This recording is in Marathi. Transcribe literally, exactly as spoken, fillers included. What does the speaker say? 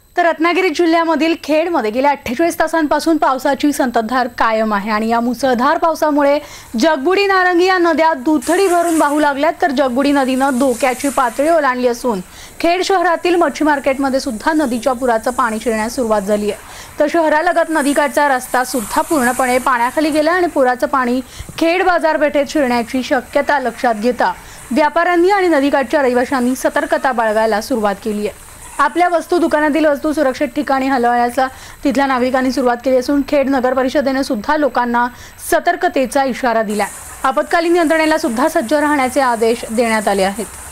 तर रत्नागिरी जिल्ह्यामधील खेडमध्ये गेल्या अठ्ठेचाळीस तासांपासून पावसाची संततधार कायम आहे आणि या मुसळधार पावसामुळे जगबुडी नारंगी या नद्या दुथडी भरून वाहू लागल्यात। तर जगबुडी नदीनं धोक्याची पातळी ओलांडली असून खेड शहरातील मच्छी मार्केटमध्ये सुद्धा नदीच्या पुराचं पाणी शिरण्यास सुरुवात झाली आहे। तर शहरालगत नदीकाठचा रस्ता सुद्धा पूर्णपणे पाण्याखाली गेला आणि पुराचं पाणी खेड बाजारपेठेत शिरण्याची शक्यता लक्षात घेता व्यापाऱ्यांनी आणि नदीकाठच्या रहिवाशांनी सतर्कता बाळगायला सुरुवात केली आहे। आपल्या वस्तू दुकानातील वस्तू सुरक्षित ठिकाणी हलवण्याचा तिथल्या नागरिकांनी सुरुवात केली असून खेड नगर परिषदेने सुद्धा लोकांना सतर्कतेचा इशारा दिला। आपत्कालीन यंत्रणेला सुद्धा सज्ज राहण्याचे आदेश देण्यात आले आहेत।